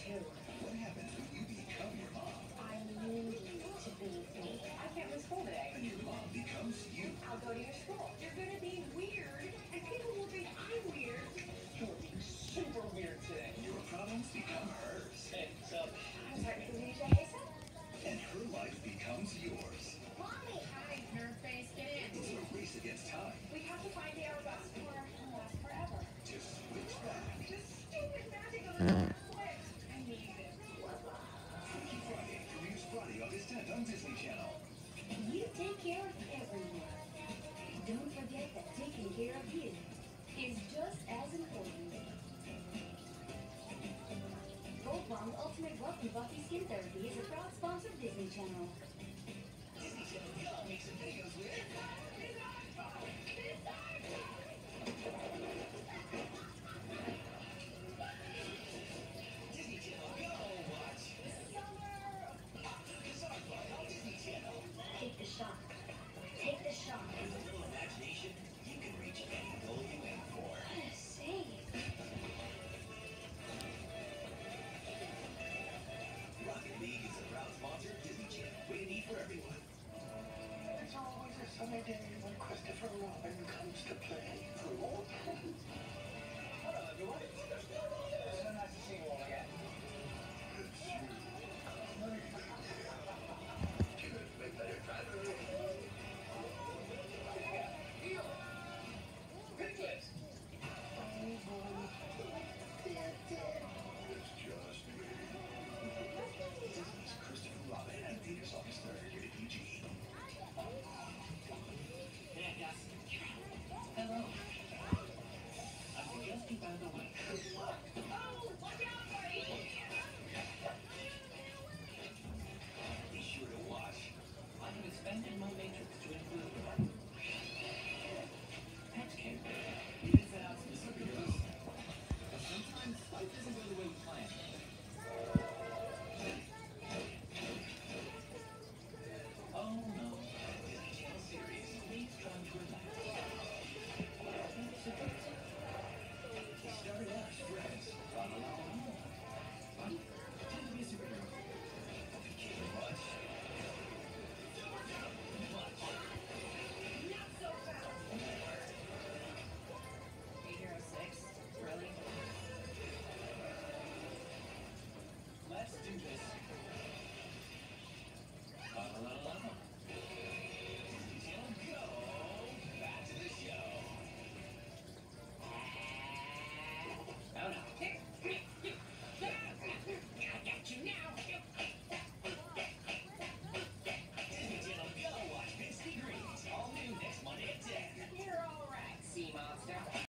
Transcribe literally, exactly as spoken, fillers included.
too. What happens when you become your mom? I need you to be me. I can't miss school today. And your mom becomes you. I'll go to your school. You're gonna be weird, and people will think I'm weird. You're being super weird today. Your problems become hers. Hey, so I'm starting to need you, Asa. And her life becomes yours. Mommy! Hi, nerd face, get in. It's a race against time. We have to find the hourglass for will last forever. Just switch back. This stupid magic of the switch. I need it. Freaky Friday premieres Friday, August tenth on Disney Channel. You take care of everyone. Don't forget that taking care of you is just as important. Gold Bond Ultimate Wealthy Buffy Skin Therapy is a proud sponsor of Disney Channel. Disney Channel Go makes some videos with Disney Channel Go. Watch Summer on Disney Channel. Take the shot. Take the shot. With a little imagination, you can reach any goal you aim for. What a save. Rocket League is a proud sponsor of Disney Channel. Rated E for everyone. It's always a sunny day when Christopher Robin comes to play.